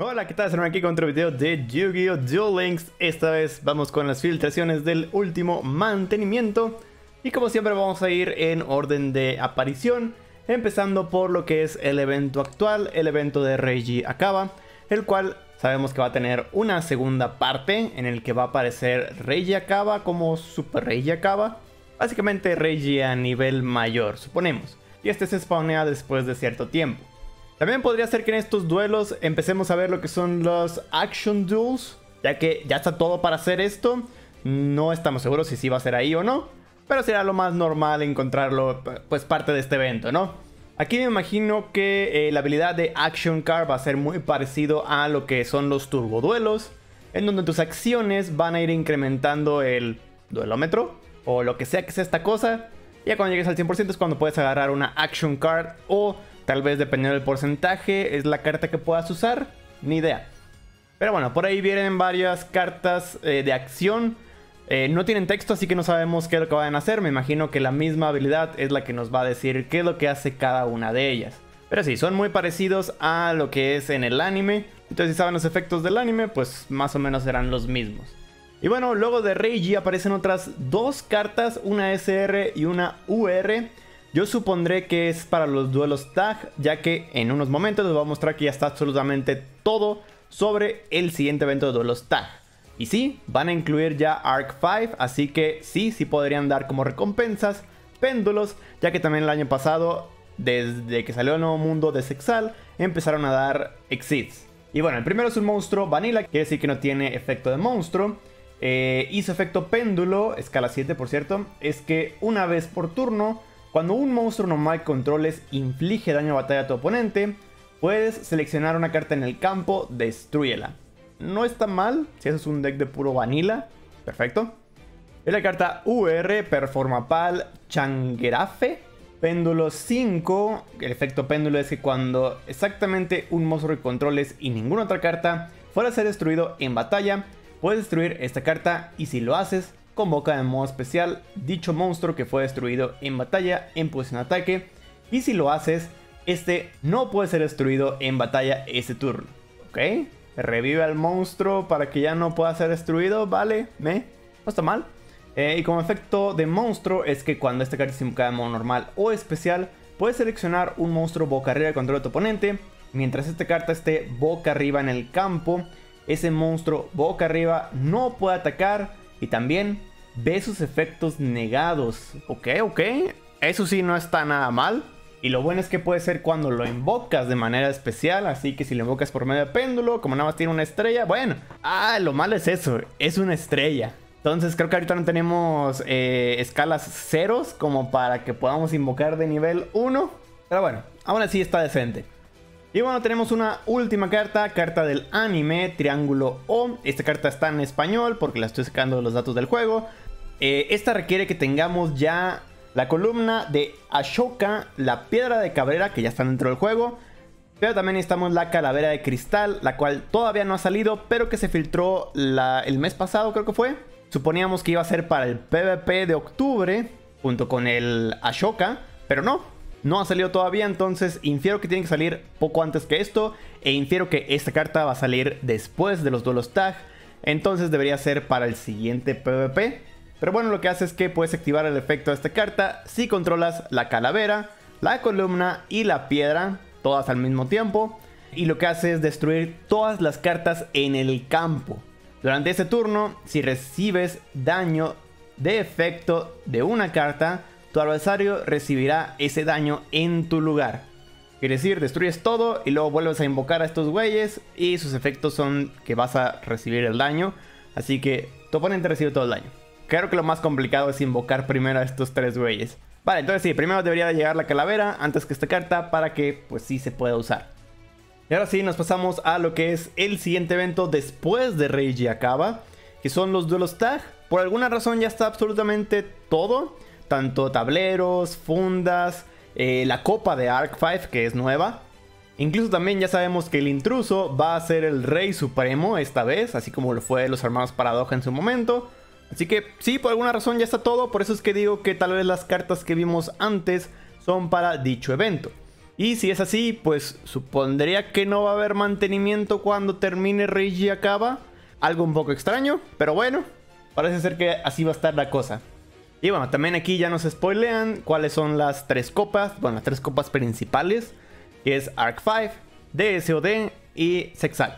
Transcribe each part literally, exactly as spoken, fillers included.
Hola, ¿qué tal? Estamos aquí con otro video de Yu-Gi-Oh! Duel Links. Esta vez vamos con las filtraciones del último mantenimiento. Y como siempre vamos a ir en orden de aparición, empezando por lo que es el evento actual, el evento de Reiji Akaba, el cual sabemos que va a tener una segunda parte en el que va a aparecer Reiji Akaba como Super Reiji Akaba. Básicamente Reiji a nivel mayor, suponemos. Y este se spawnea después de cierto tiempo. También podría ser que en estos duelos empecemos a ver lo que son los Action Duels, ya que ya está todo para hacer esto. No estamos seguros si sí va a ser ahí o no, pero será lo más normal encontrarlo, pues parte de este evento, ¿no? Aquí me imagino que eh, la habilidad de Action Card va a ser muy parecido a lo que son los Turbo Duelos, en donde tus acciones van a ir incrementando el duelómetro, o lo que sea que sea esta cosa. Ya cuando llegues al cien por ciento es cuando puedes agarrar una Action Card, o tal vez dependiendo del porcentaje es la carta que puedas usar, ni idea. Pero bueno, por ahí vienen varias cartas eh, de acción. Eh, no tienen texto, así que no sabemos qué es lo que van a hacer. Me imagino que la misma habilidad es la que nos va a decir qué es lo que hace cada una de ellas. Pero sí, son muy parecidos a lo que es en el anime. Entonces si saben los efectos del anime, pues más o menos serán los mismos. Y bueno, luego de Reiji aparecen otras dos cartas, una S R y una U R. Yo supondré que es para los duelos tag, ya que en unos momentos les voy a mostrar que ya está absolutamente todo sobre el siguiente evento de duelos tag. Y sí, van a incluir ya Arc cinco, así que sí, sí podrían dar como recompensas péndulos, ya que también el año pasado, desde que salió el nuevo mundo de Zexal, empezaron a dar Exceeds. Y bueno, el primero es un monstruo Vanilla, quiere decir que no tiene efecto de monstruo. Eh, y su efecto péndulo, escala siete por cierto, es que una vez por turno, cuando un monstruo normal que controles inflige daño a batalla a tu oponente, puedes seleccionar una carta en el campo, destrúyela. No está mal, si eso es un deck de puro vanilla, perfecto. Es la carta U R, Performapal Changuerafe, péndulo cinco. El efecto péndulo es que cuando exactamente un monstruo que controles y ninguna otra carta fuera a ser destruido en batalla, puedes destruir esta carta y si lo haces, convoca en modo especial dicho monstruo que fue destruido en batalla en posición de ataque. Y si lo haces, este no puede ser destruido en batalla ese turno. ¿Ok? Revive al monstruo para que ya no pueda ser destruido. Vale, me. No está mal. Eh, y como efecto de monstruo es que cuando esta carta es invocada en modo normal o especial, puedes seleccionar un monstruo boca arriba de control de tu oponente. Mientras esta carta esté boca arriba en el campo, ese monstruo boca arriba no puede atacar. Y también ve sus efectos negados. Ok, ok. Eso sí no está nada mal. Y lo bueno es que puede ser cuando lo invocas de manera especial. Así que si lo invocas por medio de péndulo, como nada más tiene una estrella, bueno. Ah, lo malo es eso. Es una estrella. Entonces creo que ahorita no tenemos eh, escalas ceros como para que podamos invocar de nivel uno. Pero bueno, aún así está decente. Y bueno, tenemos una última carta, carta del anime, Triángulo O. Esta carta está en español porque la estoy sacando de los datos del juego. Eh, esta requiere que tengamos ya la columna de Ashoka, la piedra de cabrera, que ya está dentro del juego. Pero también necesitamos la calavera de cristal, la cual todavía no ha salido, pero que se filtró la, el mes pasado, creo que fue. Suponíamos que iba a ser para el PvP de octubre, junto con el Ashoka, pero no. No ha salido todavía, entonces infiero que tiene que salir poco antes que esto. E infiero que esta carta va a salir después de los duelos tag. Entonces debería ser para el siguiente PvP. Pero bueno, lo que hace es que puedes activar el efecto de esta carta si controlas la calavera, la columna y la piedra, todas al mismo tiempo. Y lo que hace es destruir todas las cartas en el campo. Durante ese turno, si recibes daño de efecto de una carta, tu adversario recibirá ese daño en tu lugar. Quiere decir, destruyes todo y luego vuelves a invocar a estos güeyes y sus efectos son que vas a recibir el daño. Así que tu oponente recibe todo el daño. Creo que lo más complicado es invocar primero a estos tres güeyes. Vale, entonces sí, primero debería de llegar la calavera antes que esta carta para que pues sí se pueda usar. Y ahora sí, nos pasamos a lo que es el siguiente evento después de Reiji Akaba, que son los duelos tag. Por alguna razón ya está absolutamente todo. Tanto tableros, fundas, eh, la copa de Arc cinco que es nueva. Incluso también ya sabemos que el intruso va a ser el rey supremo esta vez, así como lo fue los hermanos Paradoja en su momento. Así que sí, por alguna razón ya está todo, por eso es que digo que tal vez las cartas que vimos antes son para dicho evento. Y si es así, pues supondría que no va a haber mantenimiento cuando termine Regiacaba. Algo un poco extraño, pero bueno, parece ser que así va a estar la cosa. Y bueno, también aquí ya nos spoilean cuáles son las tres copas, bueno, las tres copas principales, que es Arc cinco, D S O D y Sexal.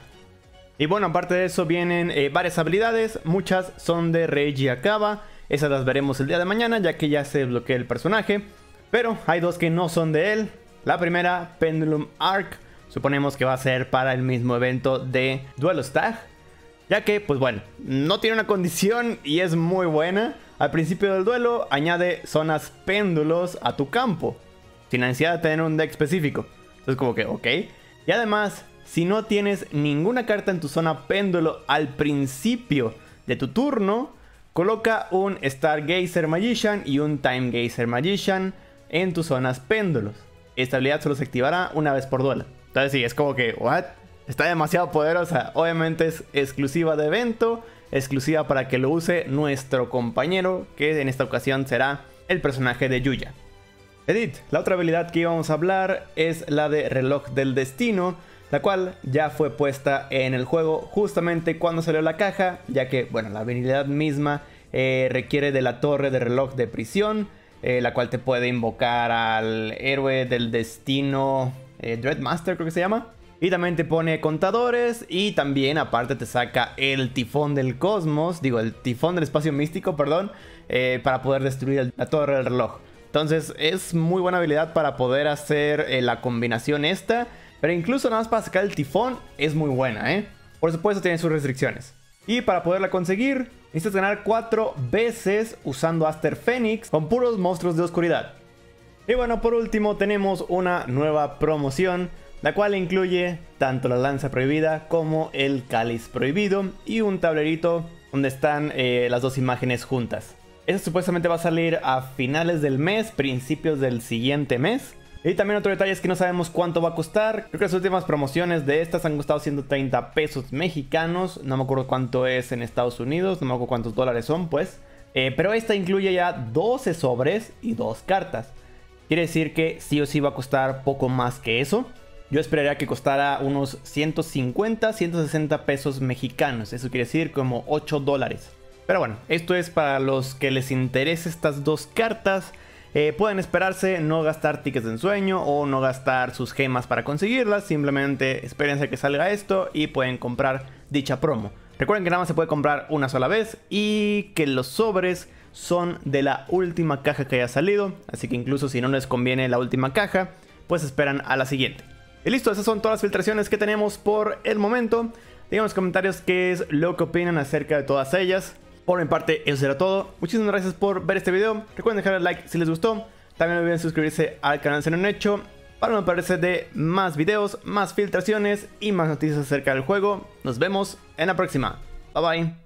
Y bueno, aparte de eso vienen eh, varias habilidades, muchas son de Regiacaba, esas las veremos el día de mañana ya que ya se desbloquea el personaje, pero hay dos que no son de él. La primera, Pendulum Arc, suponemos que va a ser para el mismo evento de Duelo Stag, ya que, pues bueno, no tiene una condición y es muy buena. Al principio del duelo añade zonas péndulos a tu campo, sin necesidad de tener un deck específico. Entonces como que, ok. Y además, si no tienes ninguna carta en tu zona péndulo al principio de tu turno, coloca un Stargazer Magician y un Time Gazer Magician en tus zonas péndulos. Esta habilidad solo se activará una vez por duelo. Entonces sí, es como que, ¿what? Está demasiado poderosa. Obviamente es exclusiva de evento, exclusiva para que lo use nuestro compañero, que en esta ocasión será el personaje de Yuya. Edith, la otra habilidad que íbamos a hablar es la de Reloj del Destino, la cual ya fue puesta en el juego justamente cuando salió la caja, ya que, bueno, la habilidad misma eh, requiere de la torre de reloj de prisión, eh, la cual te puede invocar al héroe del destino, eh, Dreadmaster creo que se llama. Y también te pone contadores y también aparte te saca el tifón del cosmos, digo el tifón del espacio místico, perdón, eh, para poder destruir la torre del reloj. Entonces es muy buena habilidad para poder hacer eh, la combinación esta, pero incluso nada más para sacar el tifón es muy buena, ¿eh? Por supuesto tiene sus restricciones. Y para poderla conseguir necesitas ganar cuatro veces usando Aster Fénix con puros monstruos de oscuridad. Y bueno, por último tenemos una nueva promoción, la cual incluye tanto la lanza prohibida como el cáliz prohibido y un tablerito donde están eh, las dos imágenes juntas. Esta supuestamente va a salir a finales del mes, principios del siguiente mes. Y también otro detalle es que no sabemos cuánto va a costar. Creo que las últimas promociones de estas han costado ciento treinta pesos mexicanos. No me acuerdo cuánto es en Estados Unidos, no me acuerdo cuántos dólares son pues. Eh, pero esta incluye ya doce sobres y dos cartas. Quiere decir que sí o sí va a costar poco más que eso. Yo esperaría que costara unos ciento cincuenta, ciento sesenta pesos mexicanos. Eso quiere decir como ocho dólares. Pero bueno, esto es para los que les interese estas dos cartas. Eh, pueden esperarse, no gastar tickets de ensueño o no gastar sus gemas para conseguirlas. Simplemente espérense que salga esto y pueden comprar dicha promo. Recuerden que nada más se puede comprar una sola vez y que los sobres son de la última caja que haya salido. Así que incluso si no les conviene la última caja, pues esperan a la siguiente. Y listo, esas son todas las filtraciones que tenemos por el momento. Díganme en los comentarios qué es lo que opinan acerca de todas ellas. Por mi parte, eso será todo. Muchísimas gracias por ver este video. Recuerden dejar el like si les gustó. También no olviden suscribirse al canal si no lo han hecho, para no perderse de más videos, más filtraciones y más noticias acerca del juego. Nos vemos en la próxima. Bye bye.